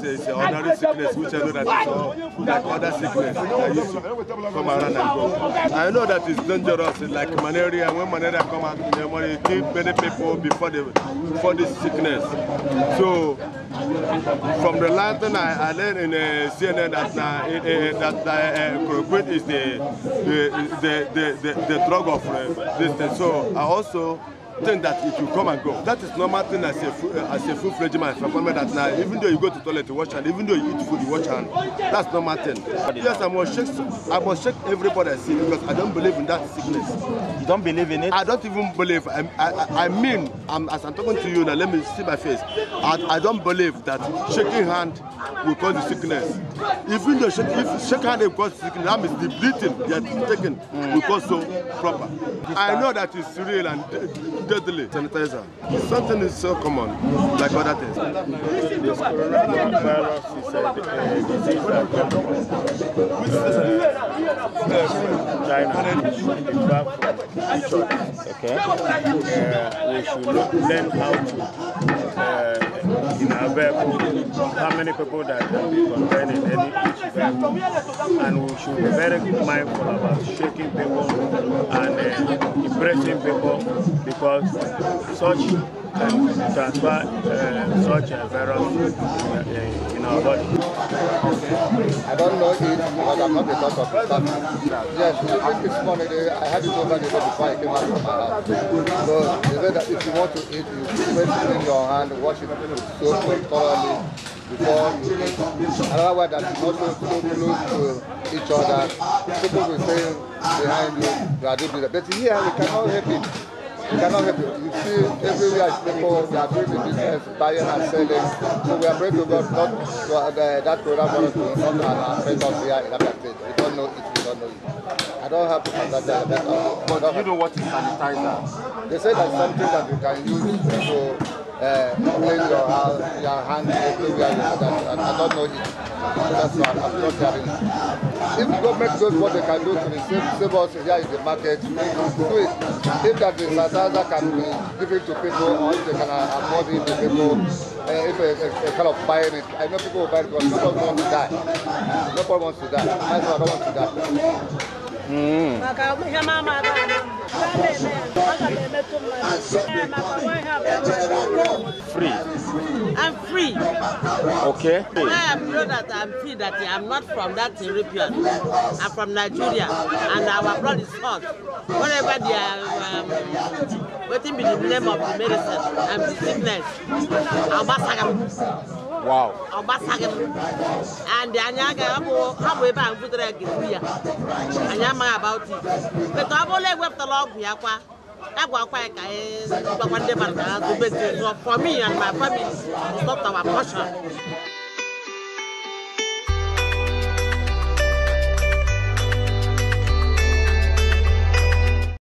is an ordinary sickness, which I know that is all like other sickness that used to come around and go. I know that it's dangerous, like malaria. When malaria come out, it kills many people before this sickness. So, from the last thing I learned in CNN that chloroquine is the drug of this thing. So I also think that it will come and go. That is normal thing as a full-fledged man. That now, even though you go to the toilet to wash hand, even though you eat food, you wash hand. That's normal thing. Yes, I must check everybody I see because I don't believe in that sickness. You don't believe in it? I don't even believe. I mean, as I'm talking to you now, let me see my face. I don't believe that shaking hand will cause the sickness. Even though if shake hand will cause sickness, that means the breathing they are taking will cause so proper. I know that it's real and deadly. Sanitizer. Something is so common, like other things. This coronavirus is a disease that comes from China, far from each other. Okay. We should learn how to, in our vehicle, how many people that can be contained in each vehicle, and we should be very mindful about shaking people and embracing people, because such can transfer such a virus in our body. I don't know it, but I'm not the doctor of the family. Yes, even this morning I had it over the day before I came out from my house. So they said that if you want to eat, you first clean your hand, wash it with soap thoroughly before you eat. Another way that is not so close to each other, people will say behind you, you are doing that. But here we cannot help it. You cannot help it. You see everywhere people, they are doing the business, buying and selling. So we are praying to God not that coronavirus will not affect us here in Abia State. We don't know it, we don't know it. I don't have to understand that. But you know what is sanitizer? They say that's something that you can use to clean your hands everywhere. And I don't know it. That's why I'm not hearing it. If the government does what they can do to save us here in the market, do it. If that the sanitizer can be given to people, or if they can afford it to people, if a kind of buying it, I know people will buy it because nobody wants to die. Nobody wants to die. I don't want to die. Free. I'm free. Okay. I am sure that I'm free, that I'm not from that European. I'm from Nigeria, and our blood is hot. Whatever they are waiting be the name of the medicine and the sickness. Wow. And the Anyaga, how we buy food like it. Anyama about it. But I will let the log Yakwa. I walk back for me and my family, it's not our portion.